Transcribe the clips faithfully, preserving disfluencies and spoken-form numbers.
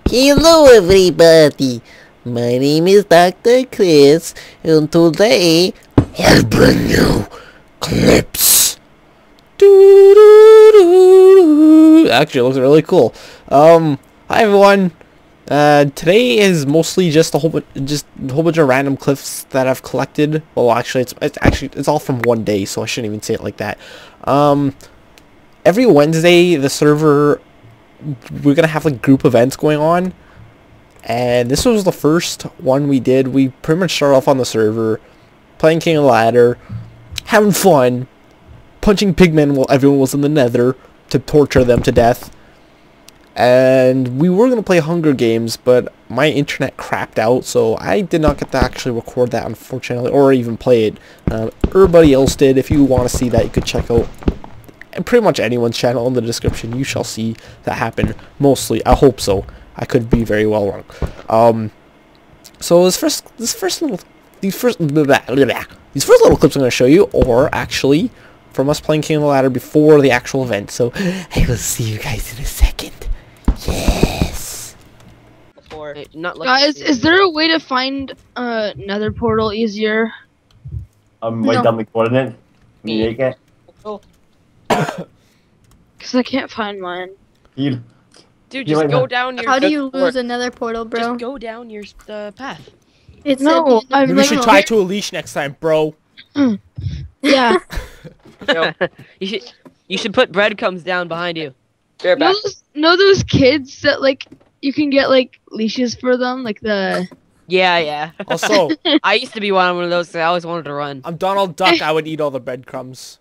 Hello everybody, my name is Doctor Chris, and today I bring you clips. Doo-doo-doo-doo. Actually, it looks really cool. Um, hi everyone. Uh, today is mostly just a whole bunch, just a whole bunch of random clips that I've collected. Well, actually, it's it's actually it's all from one day, so I shouldn't even say it like that. Um, every Wednesday, the server, we're gonna have like group events going on, and this was the first one we did. We pretty much started off on the server, playing King of the Ladder, having fun, punching pigmen while everyone was in the Nether to torture them to death. And we were going to play Hunger Games, but my internet crapped out, so I did not get to actually record that, unfortunately, or even play it. Uh, everybody else did. If you want to see that, you could check out pretty much anyone's channel in the description. You shall see that happen, mostly. I hope so. I could be very well wrong. Um, so this first, this first little, these first, blah, blah, blah, blah, these first little clips I'm going to show you, or actually from us playing King of the Ladder before the actual event. So I will see you guys in a second. Yes. Or not like Guys, is there a way to find uh, Nether portal easier? Um, write No. down the coordinate. When you make it. Oh, Cause I can't find mine. You, dude, You just might go not- down your. How do you or- lose another portal, bro? Just go down your uh, path. It's No, at the I've end Maybe of we the should tunnel. tie to a leash next time, bro. Yeah. you should. You should put breadcrumbs down behind you. know, those, know those kids that like you can get like leashes for them, like the. Yeah, yeah. Also, I used to be one of those. 'Cause I always wanted to run. I'm Donald Duck. I would eat all the breadcrumbs.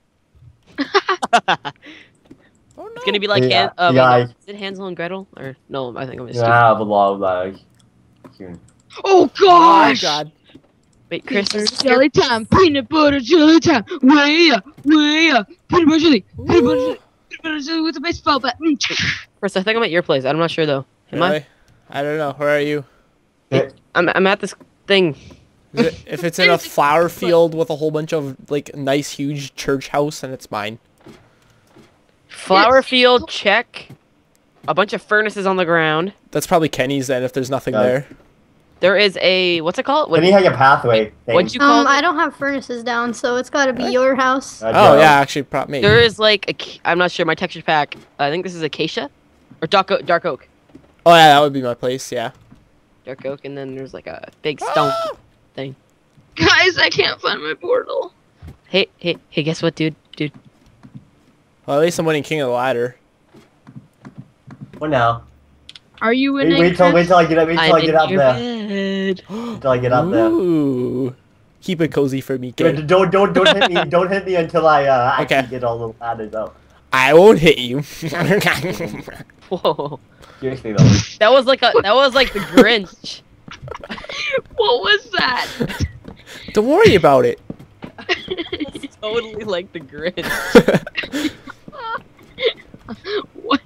Oh no. It's gonna be like Yeah, Han- uh, wait, yeah, no, I- is it Hansel and Gretel? Or no, I think I'm you mistaken. have a lot of like. soon. Oh Oh gosh! god. Wait, Chris, Peanut is butter jelly time, peanut butter jelly time, way up, way up, peanut butter jelly, peanut butter jelly, peanut butter jelly with a baseball bat. Mm. Chris, I think I'm at your place. I'm not sure though. Am Really? I don't know. Where are you? I? I'm. I'm at this thing. Is it, if it's in a flower field with a whole bunch of like nice huge church house, and it's mine. Flower Yes. field, check. A bunch of furnaces on the ground. That's probably Kenny's then. If there's nothing Yeah. there. There is a what's it called? What, Then you have a pathway. thing. what'd you call Um, it? I don't have furnaces down, so it's gotta be your house. Uh, Oh Joe. yeah, actually, prop me. There is like a. ca- I'm not sure. My texture pack. I think this is acacia, or dark oak. Dark oak. Oh yeah, that would be my place. Yeah. Dark oak, and then there's like a big stone Ah! thing. Guys, I can't find my portal. Hey, hey, hey! Guess what, dude? Dude. Well, at least I'm winning King of the Ladder. What now? Are you Wait, winning? wait till wait Chris? till I get up. Wait till I I'm get in up your there. bed. Wait till I get up there. Ooh. Keep it cozy for me, kid. Wait, Don't don't don't hit me. Don't hit me until I uh, actually Okay. get all the ladders out. I won't hit you. Whoa! Seriously though. That was like a. That was like the Grinch. What was that? Don't worry about it. It's totally like the Grinch. What?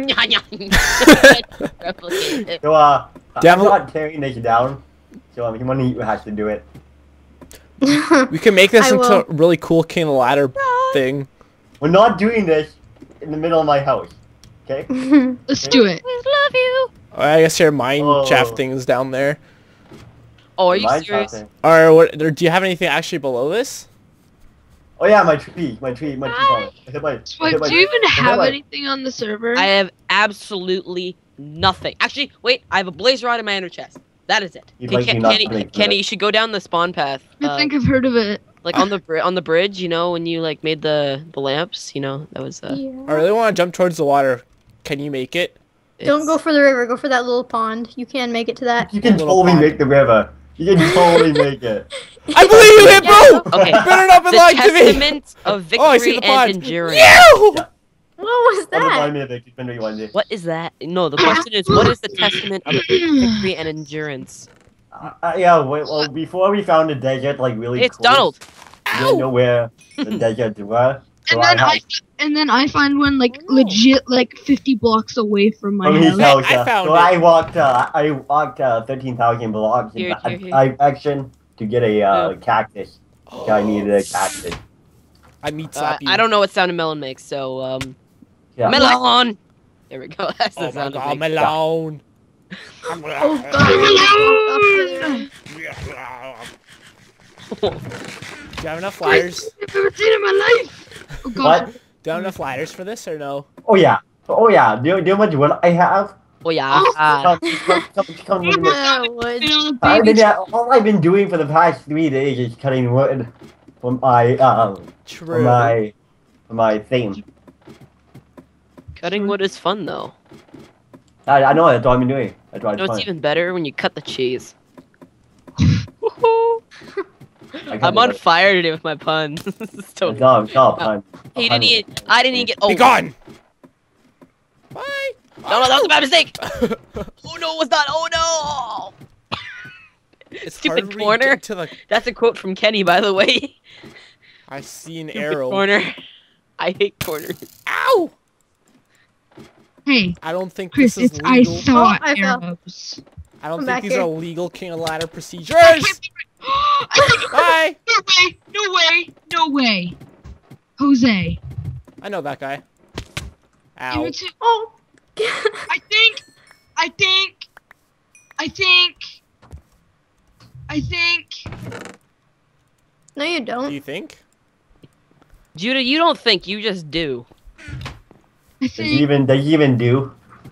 Replicate it. So uh, Devil- I'm not tearing this down. So um, someone has to do it. We can make this I into will. a really cool King of the Ladder thing. We're not doing this in the middle of my house. Okay. Let's do it. Love you. I guess your mine Oh. shaft thing is down there. Oh, are you Mine's serious? happening. Or what? Or do you have anything actually below this? Oh yeah, my tree, my tree, my tree. farm. I hit my. I Swipe, hit my- do you even I hit have my- anything on the server? I have absolutely nothing. Actually, wait, I have a blaze rod in my inner chest. That is it. You'd Hey, like Ken- me not to Kenny, make Kenny, that. you should go down the spawn path. I uh, think I've heard of it. like on the bri- on the bridge, you know, when you like made the the lamps, you know, that was. Uh, I Yeah. really want to jump towards the water. Can you make it? Don't it's- go for the river. Go for that little pond. You can make it to that. You can Little totally pond. make the river. You can totally make it. I believe you, hit bro. Okay. Better not be The lying to me. testament of victory Oh, I see the and pond. endurance. Ew! What was I'll that? remind me of it. It's been really one day. What is that? No, the question is, what is the testament of victory and endurance? Uh, uh, yeah, wait, well, before we found the desert, like really It's close, Donald. we didn't know where the deserts were. So And then I I, had, and then I find one like legit like fifty blocks away from my from his house. house. I uh, found so it. I walked, uh, I walked uh, thirteen thousand blocks in Here, that here, here. I action to get a uh, Yeah. cactus. So I needed a cactus. I meat Uh, slap you. I don't know what sound a melon makes, so um, Yeah. melon. There we go. That's the Oh my sound it god, makes. melon. Oh god. Do you have enough ladders? I've ever seen in my life. Oh god. What? Do you have enough ladders for this or no? Oh yeah. Oh yeah. Do you, do you know how much wood I have? Oh yeah. Come, come, come, come with me. Yeah, wood. You know, I've baby been, all I've been doing for the past three days is cutting wood for my um for True. my for my thing. Cutting wood is fun though. I, I know that's what I've been doing. That's what You know it's it's fun. even better when you cut the cheese. I I'm on fire today with my puns. It's so It's not, it's not a pun. He didn't even, I didn't even get. Oh, Be gone! Bye! No, no, that was a bad mistake. Oh no, it was not. Oh no! It's Stupid hard when you corner. get to the... That's a quote from Kenny, by the way. I see an Stupid arrow. corner. I hate corners. Ow! Hey, I don't think Chris, this is it's I legal. saw Oh, I fell. arrows. I don't I'm think back these here. are legal King of Ladder procedures. I can't be- I think- Bye! No way! No way! No way! Jose. I know that guy. Give Ow. it to- Oh. I think. I think. I think. I think. No, you Do don't. you think? Judah, you don't think, you just do. I Does he think. even does he even do?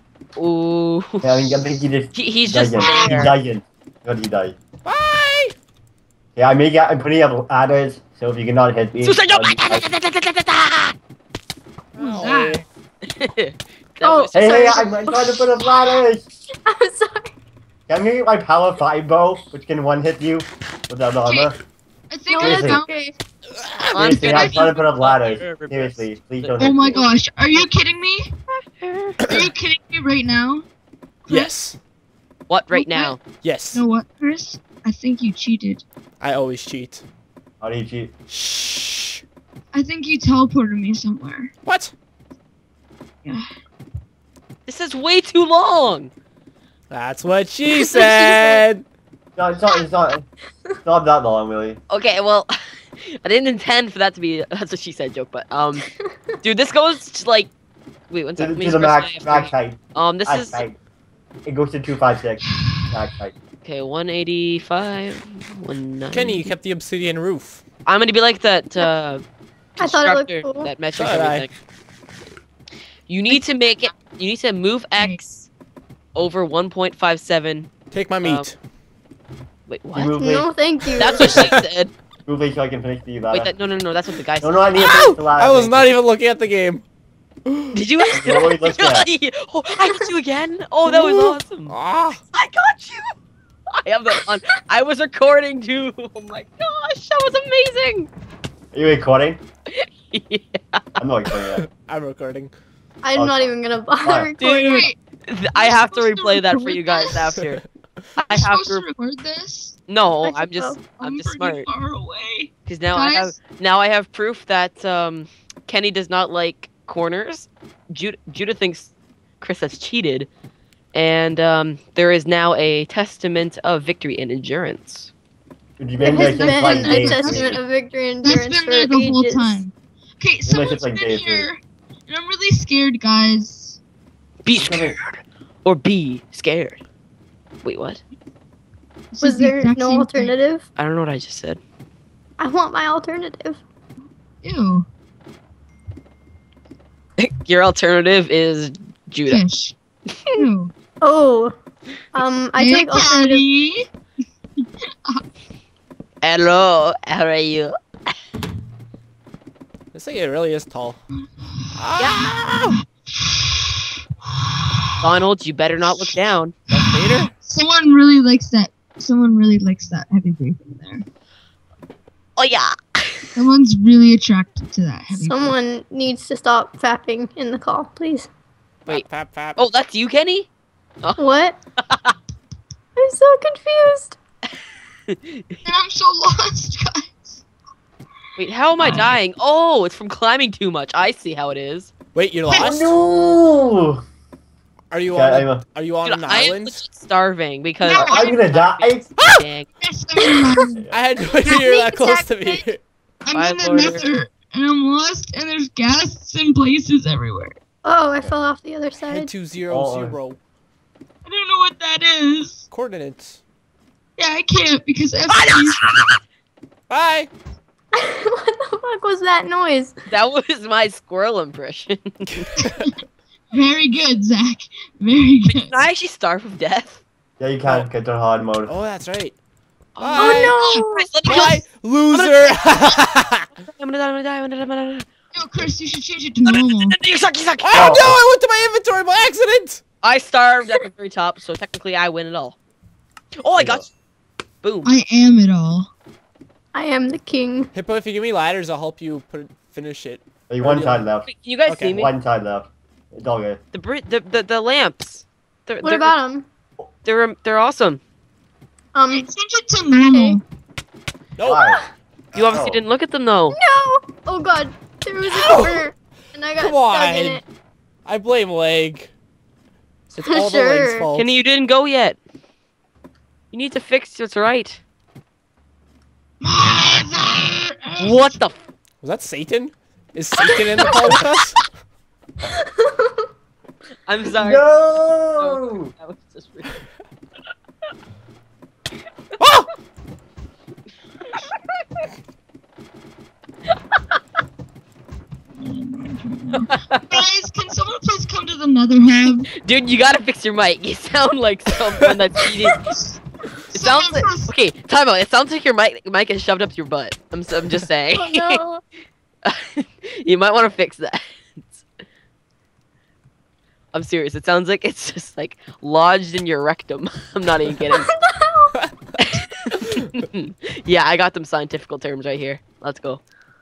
Ooh. I mean, I think he just He, he's just doesn't. He there. doesn't. What he does. Bye! Yeah, I make I'm putting up ladders, so if you cannot hit me. Suicide joke! I'll- I'll- Who's Ow. that? That Oh. was- Hey, hey, Sorry. I'm, I'm trying to put up ladders. I'm sorry. Can I get my power five bow, which can one hit you without armor? I think No, I Seriously. that's found. okay. I'm Seriously, I'm finished. trying to put up ladders. Reverse. Seriously, please don't Oh hit my me. gosh, are you kidding me? Are you kidding me right now? Yes. What right Okay. now? Yes. You know what, Chris? I think you cheated. I always cheat. How do you cheat? Shh. I think you teleported me somewhere. What? Yeah. This is way too long. That's what she said. No, it's not. It's not. It's not that long, really. Okay, well, I didn't intend for that to be that's what she said joke, but um, dude, this goes to, like, wait, one To, second. to let me the express max, my max height. Um, this Max is height. It goes to two five six. Max height. okay. one eighty-five. one ninety. Kenny, you kept the obsidian roof. I'm gonna be like that uh, I thought it looked constructor cool. that measures So did I. everything. You need to make it. You need to move X over one point five seven. Take my meat. Wait, You what? move me. No, thank you. That's what she said. Move me so I can finish the ladder. Wait, that, no, no, no. That's what the guy No, said. no, I need to Ow! finish the ladder. I was not even looking at the game. Did you? No, wait, let's go. Oh, I got you again. Oh, that was awesome. Ah. I got you. I have that on. I was recording too. Oh my gosh, that was amazing. Are you recording? Yeah. I'm not recording yet. I'm recording. I'm Oh, not even gonna bother fine. recording. Wait, I have to supposed to replay that for record you guys this? after. I I'm have supposed to. to record this? No, I I'm just. suppose. I'm just pretty smart. far away. Because now I have. Guys? Now I have proof that um, Kenny does not like corners. Judah, Judah thinks Chris has cheated, and um, there is now a testament of victory and endurance. You've been There there has since been like a days. testament of victory and That's endurance been for there the whole ages. time. Okay, just someone's like been day here, and I'm really scared, guys. Be It's coming. scared, or be scared. Wait, what? This Was is the there exact no same alternative? I don't know what I just said. I want my alternative. thing. Ew. Your alternative is Judah. Fish. Ew. Oh. Um, I Hey, took alternative. Daddy. Hello, how are you? This thing really is tall. Ah! Donald, you better not look down. Darth Vader? Someone really likes that. Someone really likes that heavy briefing there. Oh yeah. Someone's really attracted to that heavy. Someone needs to stop fapping in the call, please. Wait. Fap, fap, fap. Oh, that's you, Kenny? What? I'm so confused. briefing. And I'm so lost, guys. Wait, how am I dying? Oh, it's from climbing too much. I see how it is. Wait, you're lost? No! Are you Okay, on? I'm A, a- are you on Dude, an I am island? legit starving because No, I'm gonna die. Dang. Yes, I'm in, I had no idea you're that close to me. I'm in the Lord. nether, and I'm lost, and there's gas in places everywhere. Oh, I fell off the other Head side. to zero Oh. zero. I don't know what that is. Coordinates. Yeah, I can't because F P. Bye. What the fuck was that noise? That was my squirrel impression. Very good, Zach. Very good. Can I actually starve of death? Yeah, you can get to hard mode. Oh, that's right. Oh Chris, let me Bye, go. loser. I'm gonna die, I'm gonna die, I'm gonna die, I'm gonna die. No, Chris, you should change it to normal. You suck, you suck. Oh no! I went to my inventory by accident. I starved at the very top, so technically I win it all. Oh, I got you. Boom. I am it all. I am the king. Hippo, if you give me ladders, I'll help you put it, finish it. Hey, one side left. Wait, can you guys Okay, see me? One side left. It's all good. The bri the the, the lamps. They're, What they're, about him? They're they're awesome. Um, Change it to normal. No. Why? You obviously Oh. didn't look at them though. no! Oh god, there was a corner, and I got Come stuck in on. it. I blame Leg. It's all the Leg's Sure. fault. Kenny, you didn't go yet. You need to fix what's right. Mother. What the? F Was that Satan? Is Satan in the call with us? I'm sorry. No! That was just rude. Oh! Guys, can someone please come to the nether hub? Dude, you gotta fix your mic. You sound like someone that's cheating. It sounds like okay. Time out. It sounds like your mic mic is shoved up your butt. I'm s- I'm just saying. Oh no. You might want to fix that. I'm serious. It sounds like it's just like lodged in your rectum. I'm not even kidding. Yeah, I got them scientific terms right here. Let's go.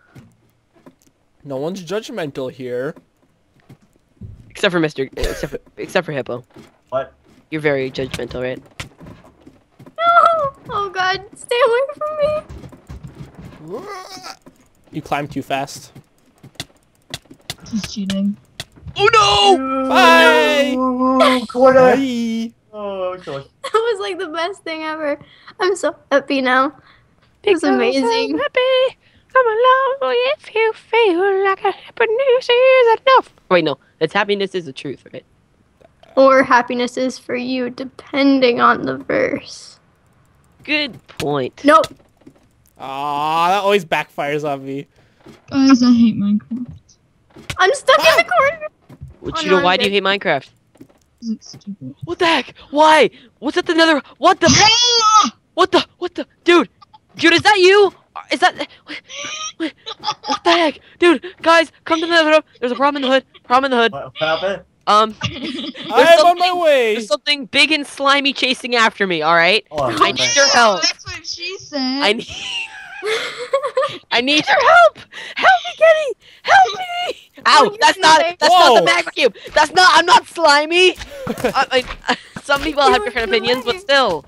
No one's judgmental here. Except for Mister Except for except for Hippo. What? You're very judgmental, right? No! Oh god, stay away from me. You climb too fast. He's cheating. Oh no! Bye. Ooh, corner. Bye. Oh, gosh. That was like the best thing ever. I'm so happy now. It was amazing. Happy. Come along if you feel like happiness is enough. Wait, no. It's happiness is the truth, right? Or happiness is for you, depending on the verse. Good point. Nope. Aw, that always backfires on me. Guys, I hate Minecraft. I'm stuck in the corner. Well, Oh, Cheeto, no, why I'm do you hate Minecraft? It's stupid. What the heck? Why? What's at the nether? What the? What the? What the? Dude, dude, is that you? Is that? What, what, what the heck, dude? Guys, come to the nether. There's a problem in the hood. Problem in the hood. What happened? Um, I'm on my something- way. there's something big and slimy chasing after me. All right. Oh, I need your help. That's what she said. I need. I need your help! Help me, Kenny! Help me! Ow! you're That's not moving. that's not Whoa. the magma cube. That's not. I'm not slimy. I, I, some people You have were different opinions, but moving. still.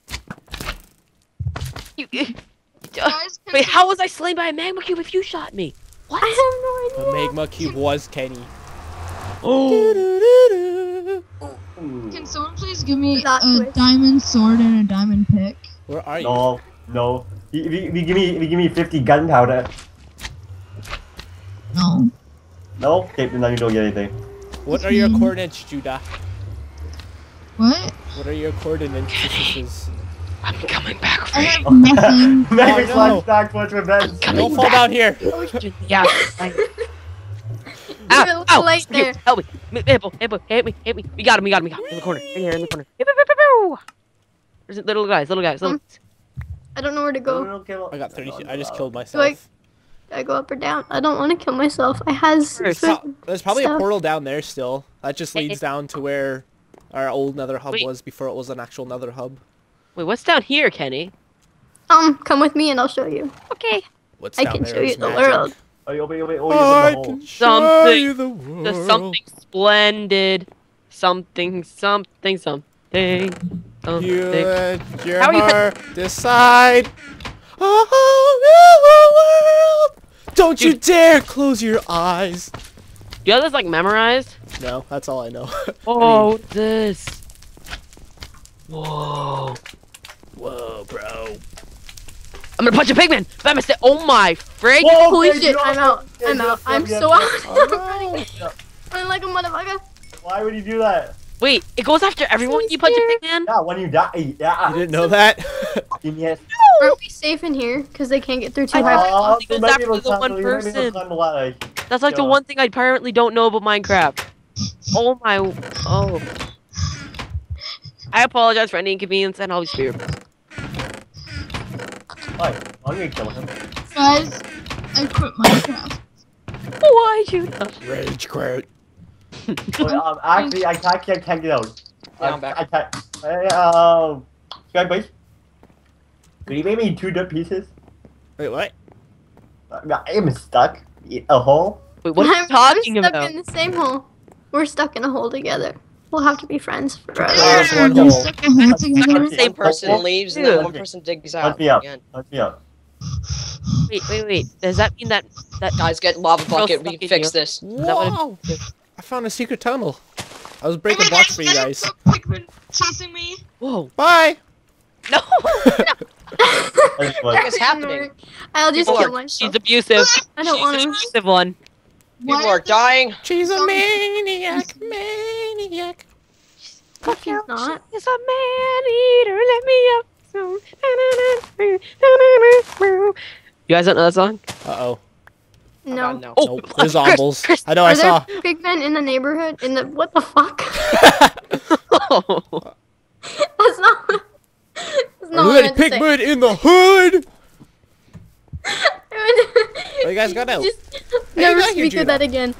You, you- Guys, can wait, how was I slain by a magma cube if you shot me? What? I have The no idea. magma cube was Kenny. Oh. Can someone please give me Plot a twist. diamond sword and a diamond pick? Where are you? No, no. If you, if you give me, if you give me fifty gunpowder. No. No? Okay, then you don't get anything. What are your coordinates, Judah? What? What are your coordinates? Sisters? I'm coming back for I you. have nothing. Mavericks no. launch back towards revenge. Don't fall down here. Yeah. I- You're a Ow! little Ow! late Here, there. help me! M- Hippo! Hippo! Hit me! Hit me! We got him! We got him! We got him! In the corner! Right here in the corner! Hip, hip, hip, hip, hip. There's little guys! Little guys! Little. Um, I don't know where to go. I got thirty. I just killed Do I, myself. I go up or down? I don't want to kill myself. I has. First. Pro- There's probably a Stuff. portal down there still. That just leads down to where our old nether hub Wait. was before it was an actual nether hub. Wait, what's down here, Kenny? Um, come with me and I'll show you. Okay. What's I down can there show you is the magic. world. Oh, you'll be, you'll be, oh, I you're in the can hole. show Something- you the world. There's something splendid. Something, something, something. Something. You let your How are you- heart decide. A whole new world. Don't you Dude. dare close your eyes. Do you have this like memorized? No, that's all I know. Oh, this. Whoa. Whoa, bro. I'm gonna punch a pigman! By mistake. Oh my frig! Whoa, Holy okay, shit, you I'm know- out. yeah, I'm yeah, out. yeah, I'm yeah, so yeah. out. Oh, I'm running. no. Running like a motherfucker. Why would you do that? Wait, it goes after everyone you punch a pig man? Yeah, when you die. Yeah. You didn't know that? Yes. Aren't we safe in here? Because they can't get through too I high. Uh, It they goes might be after able to the climb- one they might be able to person. climb the ladder. That's like the Yeah. one thing I apparently don't know about Minecraft. Oh my, oh. I apologize for any inconvenience and I'll be spared. Why? I'm gonna kill him. Guys, I quit Minecraft. Why you? Rage quit. Wait, um, actually, I can't, can't, can't get out. Yeah, I, I'm back. I can't. Hey, um, Sky Boys, could you make me two good pieces? Wait, what? I am stuck in a hole. Wait, what are you I'm, talking I'm stuck about? in the same hole. We're stuck in a hole together. We'll have to be friends forever. There's one You're hole. stuck in here together. The same person Oh, leaves and yeah. then one person digs out Let me up. again. Let me up. Wait, wait, wait. Does that mean that that Guys, get lava Girl bucket. We stuck can in fix here. this. that what it- Whoa! I found a secret tunnel. I was Oh breaking my blocks gosh, for you I have guys. so Pigman chasing me. Whoa! Bye! No! That's What what. is happening? I'll just People kill are- myself. She's abusive. I don't She's want an to. abusive one. People Why are is dying. She's a maniac, maniac. She's not. It's a man eater. Let me up soon. You guys don't know that song? Uh-oh. Oh, No. no. Oh, Nope, there's Chris, zombies. Chris. I know, I Are there saw. pigmen in the neighborhood? In the what the fuck? Oh. That's not. That's not Are what I there meant to say. pigmen in the hood? Oh, you guys got out. Just Hey, never you got here, speak of that again.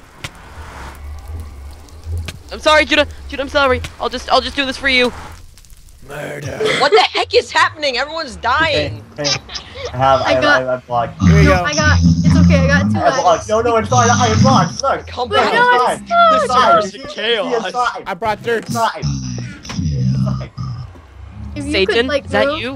I'm sorry, Judah. Judah, I'm sorry. I'll just, I'll just do this for you. Murder. What the heck is happening? Everyone's dying. Hey, hey. I have, I I have, got- I have, I have blocked. Here you No, go. I got. It's okay. I got two I have blocked. lives. No, no, it's fine. I have blocked. Look. Come But back. no, It's I'm fine. stuck. It's fine. This is You see- chaos. you see, it's fine. I brought dirt. It's fine. It's fine. If you Satan, could, like, is that move- you?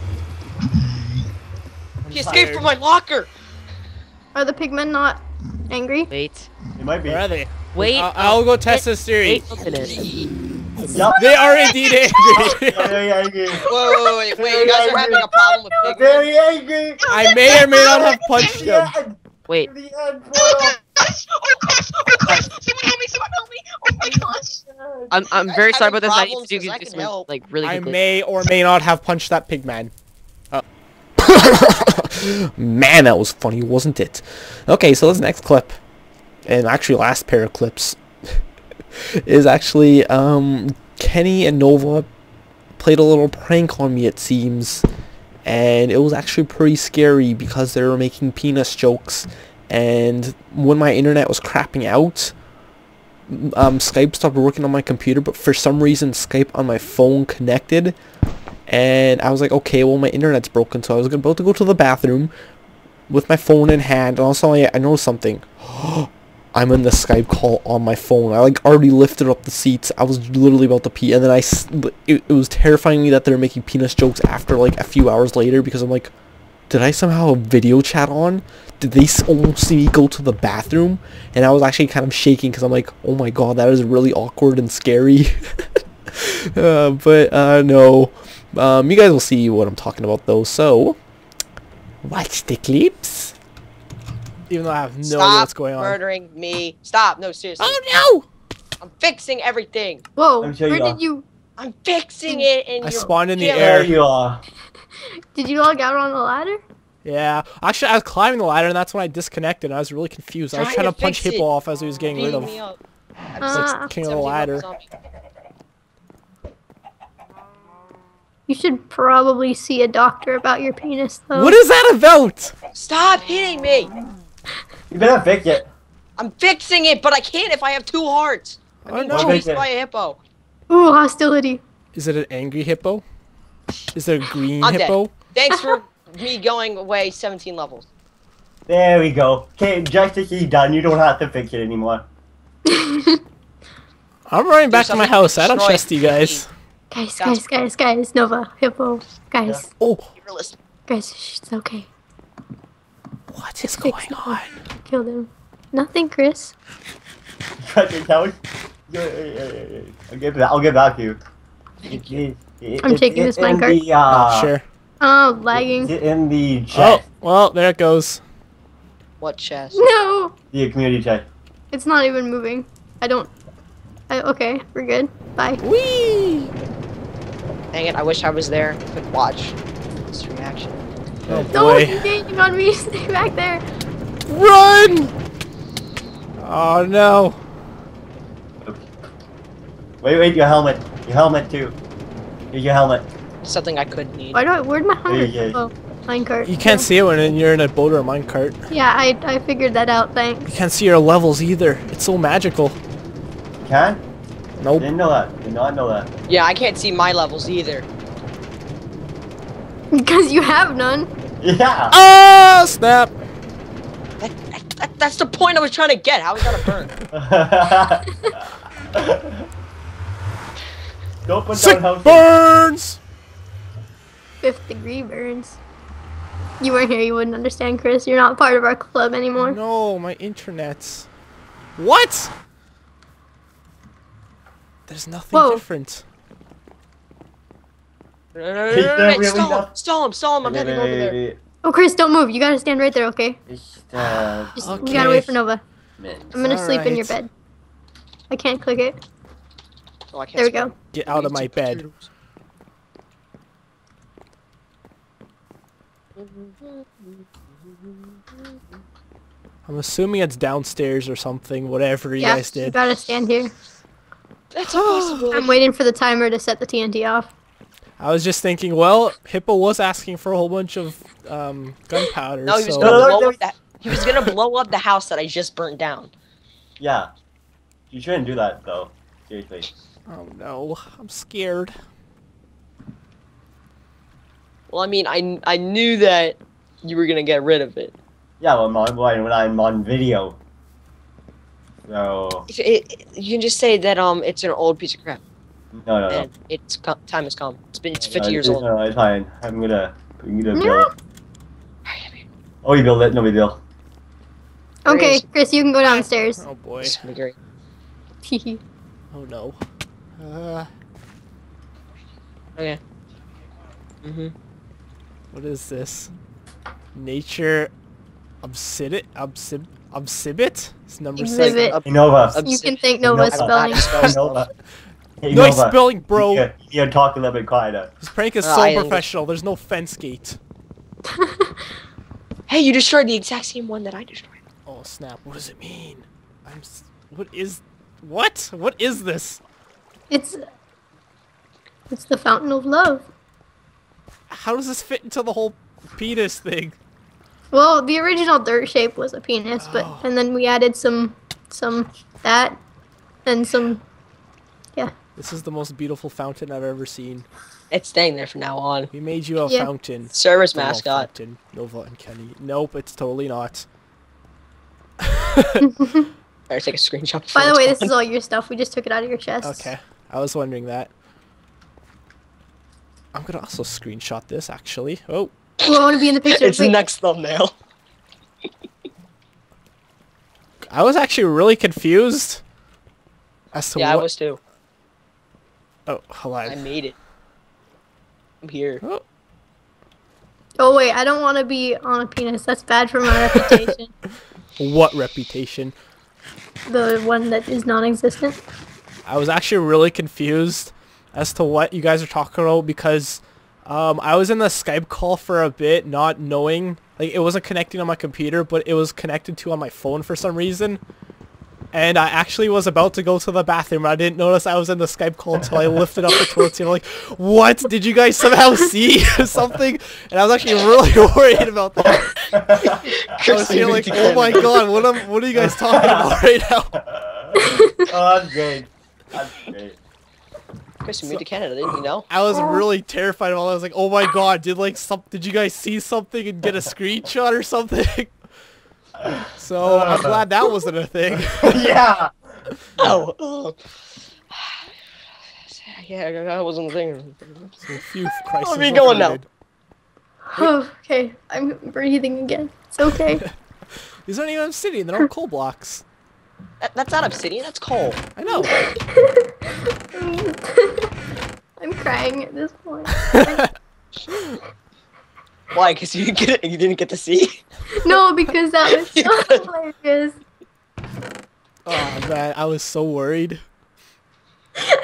He escaped from my locker. Are the pigmen not angry? Wait. It might be. Where are they? Wait. I'll, I'll go test this theory. Wait a minute. Yup. They are indeed angry. Very angry. Whoa, wait, wait, wait. You guys are having a problem with pigmen? Very angry. I may or may not have punched The them. end. Wait. The end. Portal. Gosh, oh gosh, oh gosh. Someone help me, someone help me. Oh my gosh. I'm, I'm guys very sorry having about this. I need problems? to do, 'Cause I do can some, help. like, really I quickly. may or may not have punched that pig man. Oh. Man, that was funny, wasn't it? Okay, so this next clip, and actually last pair of clips, is actually um, Kenny and Nova played a little prank on me, it seems. And it was actually pretty scary because they were making penis jokes. And when my internet was crapping out, um, Skype stopped working on my computer, but for some reason Skype on my phone connected. And I was like, okay, well, my internet's broken, so I was about to go to the bathroom with my phone in hand, and also I, I noticed something. I'm in the Skype call on my phone. I, like, already lifted up the seats. I was literally about to pee, and then I, s- it, it was terrifying me that they were making penis jokes after, like, a few hours later, because I'm like, did I somehow have video chat on? Did they s- almost see me go to the bathroom? And I was actually kind of shaking, because I'm like, oh my god, that is really awkward and scary. uh, but, uh, no. Um, you guys will see what I'm talking about, though, so watch the clips. Even though I have no Stop idea what's going on. murdering me. Stop. No, seriously. Oh, no! I'm fixing everything. Whoa, I'm sure where you did are. you... I'm fixing it and I you're spawned in the killing air. There you are. Did you log out on the ladder? Yeah. Actually, I was climbing the ladder, and that's when I disconnected. I was really confused. I was Trying trying to to punch fix Hippo it. off as he was getting rid beating of. me up. I'm Ah. King of the seventeen ladder. levels on me. You should probably see a doctor about your penis, though. What is that about? Stop hitting me. You better fix it. I'm fixing it, but I can't if I have two hearts. Oh, I'm being no. chased by a hippo. Ooh, hostility. Is it an angry hippo? Is it a green I'm dead. hippo? Thanks for me going away seventeen levels. There we go. Okay, justice is done. You don't have to fix it anymore. I'm running back to my something house. I don't destroy trust you guys. Guys, That's guys, guys, guys, Nova, Hippo, guys, Oh, You're listening. guys, shh, it's okay. what is Fix going it. on? Killed him. Nothing, Chris. Cut your couch. Yeah, yeah, yeah, yeah, yeah. I'll get back. I'll get back to you. It- it- it- I'm it- taking it's this in minecart. the, uh, Oh, sure. Oh, It's lagging. in the Oh, chat. well, there it goes. What chest? No, The community chat. it's not even moving. I don't. I, okay, we're good. Bye. Whee! Dang it, I wish I was there. I could watch this reaction. Oh No, boy. you're gaining on me. Stay back there. Run! Oh no. Wait, wait, your helmet. Your helmet too. Here's your helmet. Something I could need. Why do I? Where'd my helmet Yeah, yeah. go? Minecart. You can't see it when you're in a boat or a minecart. Yeah, I I figured that out. You Thanks. can't see your levels either. It's so magical. You can? Nope. Didn't know that. Did not know that. Yeah, I can't see my levels either. Because you have none. Yeah. Ah, snap! That, that, that, that's the point I was trying to get. How is that a burn? Don't put Sick down houses. burns! Fifth degree burns. You weren't here. You wouldn't understand, Chris. You're not part of our club anymore. No, my internet's. What? There's nothing Whoa. different. No, no, no, no, Is no, there no, really stall him, not- stall him, stall him. I'm heading over there. Oh, Chris, don't move. You gotta stand right there, okay? Just, uh, Just Okay. we gotta wait for Nova. minutes. I'm gonna sleep in your Alright. bed. I can't click it. Oh, I can't There we spell. go. Get out of my bed. I'm assuming it's downstairs or something, whatever you Yeah, guys you did. gotta stand here. That's a possibility. I'm waiting for the timer to set the T N T off. I was just thinking, well, Hippo was asking for a whole bunch of um, gunpowder, No, he was so... gonna No, no, blow no. up that. He was gonna blow up the house that I just burnt down. Yeah. You shouldn't do that though. Seriously. Oh no, I'm scared. Well, I mean, I I knew that you were gonna get rid of it. Yeah, when I'm on, when I'm on video. So It, it, you can just say that um, it's an old piece of crap, no, no, no. and it's co- time has come. It's been it's No, fifty years it's, old. No, it's fine. I'm gonna, I'm gonna No. build it. Oh, you build it? No big deal. Okay, Chris. Chris, you can go downstairs. Oh boy. It's gonna be great. Oh no. Uh, Okay. Mhm. what is this? Nature... Obsidit? Obsib... Obsibit? It's number six. Exhibit. Up- Hey, Nova. up- You can thank Nova No, spelling. spell Hey, stuff. Nova. Hey, Nice Nova. spelling, bro! You, you gotta talk a little bit quieter. This prank is Uh, so I- professional. There's no fence gate. Hey, you destroyed the exact same one that I destroyed. Oh snap! What does it mean? I'm. S what is? What? What is this? It's it's the fountain of love. How does this fit into the whole penis thing? Well, the original dirt shape was a penis, but Oh. and then we added some some that and some yeah. This is the most beautiful fountain I've ever seen. It's staying there from now on. We made you a Yeah. fountain. Service It's a little mascot. Fountain. Nova and Kenny. Nope, it's totally not. Better take a screenshot. before By the it's way, this gone. is all your stuff. We just took it out of your chest. Okay, I was wondering that. I'm gonna also screenshot this actually. Oh, Who I want to be in the picture? It's Wait, next thumbnail. I was actually really confused as to Yeah, I what. was too. Oh, hold I on. made it. I'm here. Oh, oh wait, I don't want to be on a penis. That's bad for my reputation. what reputation? The one that is non-existent. I was actually really confused as to what you guys are talking about because um, I was in the Skype call for a bit, not knowing, like it wasn't connecting on my computer, but it was connected to on my phone for some reason. And I actually was about to go to the bathroom. I didn't notice I was in the Skype call until I lifted up the toilet seat. I'm like, what? Did you guys somehow see something? And I was actually really worried about that. I was here like, oh my god, what am, what are you guys talking about right now? Oh, that's great. That's great. Chris, you moved to Canada, didn't you know? I was really terrified about it. I was like, oh my god, did like some, did you guys see something and get a screenshot or something? So I'm glad that wasn't a thing. Yeah. Oh. oh. Yeah, that wasn't the thing. So phew, crisis Where are we going now? averted. Oh, okay. I'm breathing again. It's okay. These aren't even obsidian, they're all coal blocks. That, that's not obsidian, that's coal. I know. I'm crying at this point. Why? Because you didn't get it, you didn't get to see. No, because that was so hilarious. Oh man, I was so worried.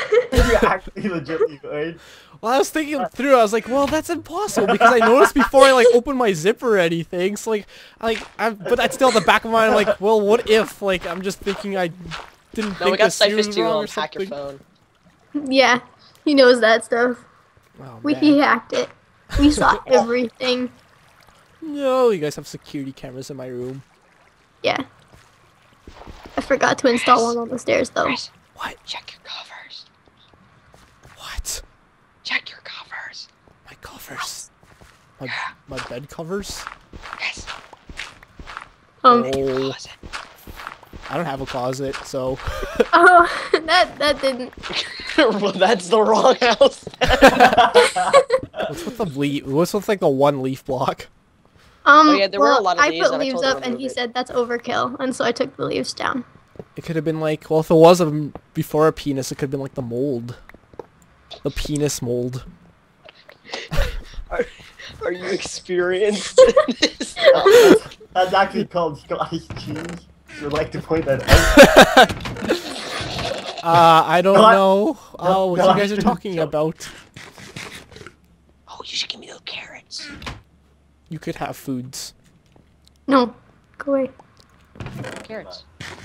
You actually legitimately could. Well, I was thinking through. I was like, well, that's impossible because I noticed before I like opened my zipper or anything. So like, I, like, I'm, but that's still at the back of my mind. I'm like, well, what if? Like, I'm just thinking I didn't No, think we got the series Cyphers was to wrong um, or hack your something. phone. Yeah, he knows that stuff. Oh, We man. he hacked it. We saw everything. No, you guys have security cameras in my room. Yeah. I forgot to install one on the stairs though. Chris, What? check your covers. What? Check your covers. My covers. My my bed covers. Yes. Um. Oh, Closet. I don't have a closet, so. Oh, that that didn't. Well, that's the wrong house. What's with the leaf? What's with like the one leaf block? Um. Oh, yeah, there were a well, lot of I leaves, put and I leaves told her to up, and remove he it. said that's overkill, and so I took the leaves down. It could have been like, well, if it was a, before a penis, it could have been like the mold. The penis mold. Are, are you experienced in this? That's, that's actually called Scottish cheese. Would like to point that out. Uh, I don't No, I- know uh, what no, you I guys are shouldn't talking joke. about. Oh, you should give me those carrots. You could have foods. No, go away. Carrots.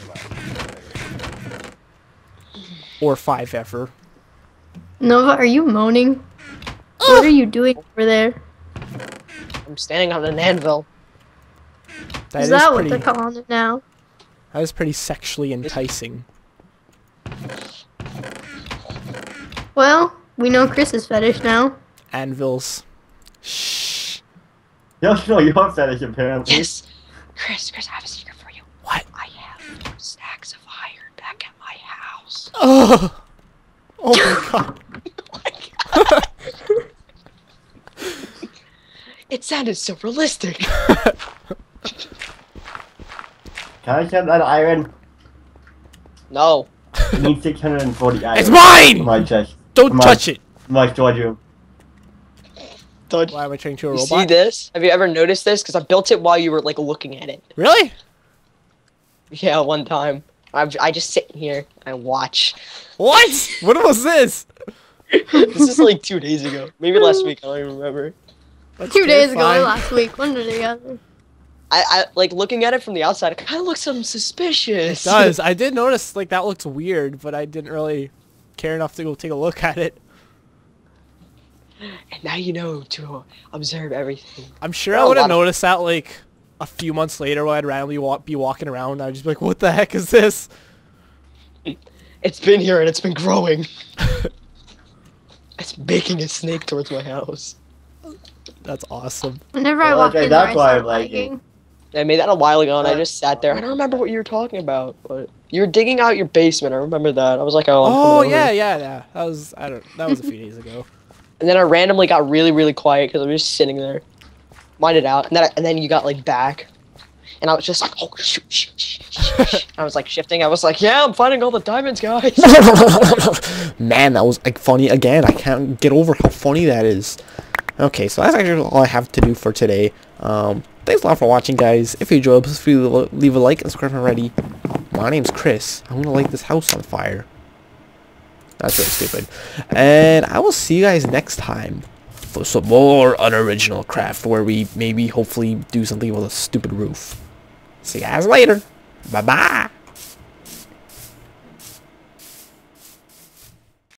Or five ever. Nova, are you moaning? What are you doing over there? I'm standing on an anvil. That Is is that what pretty, they're calling it now? that is pretty sexually enticing. Well, we know Chris's fetish now. Anvils. Shh. You don't know your fetish apparently. Yes. Chris, Chris, I have a secret for you. What? I have stacks of iron back at my house. Oh, oh my god. It sounded so realistic. Can I get that iron? No. I need six hundred forty iron. It's For mine! my chest. Don't For my- touch it! for My storage room. Don't Why am I turning to a you robot? see this? Have you ever noticed this? Because I built it while you were like looking at it. Really? Yeah, one time. I I just sit here and watch. What? What was this? This is like two days ago, maybe last week. I don't even remember. That's Two days ago, or terrifying. last week, one or the other. I, I like looking at it from the outside. It kind of looks some suspicious. It does. I did notice like that looks weird, but I didn't really care enough to go take a look at it. And now you know to observe everything. I'm sure There I are a would have lot of- noticed that like a few months later when I'd randomly walk, be walking around. I'd just be like, "What the heck is this?" It's been here and it's been growing. It's making a snake towards my house. That's awesome. Whenever I Well, walk okay, in there, I that's why I start like it. lagging. I made that a while ago and I Uh, just sat there. I don't remember what you were talking about, but you were digging out your basement. I remember that. I was like, oh, I'm Oh coming over. yeah, yeah, yeah. That was I don't. That was a few days ago. And then I randomly got really, really quiet because I was just sitting there, mind it out. And then, I, and then you got like back, and I was just like, oh shoot, shoot, shoot, shoot, shoot. I was like shifting. I was like, yeah, I'm finding all the diamonds, guys. Man, that was like funny again. I can't get over how funny that is. Okay, so that's actually all I have to do for today. Um, thanks a lot for watching, guys. If you enjoyed, please feel free to leave a like and subscribe already. My name's Chris. I want to light this house on fire. That's really stupid. And I will see you guys next time for some more unoriginal craft where we maybe hopefully do something with a stupid roof. See you guys later. Bye bye.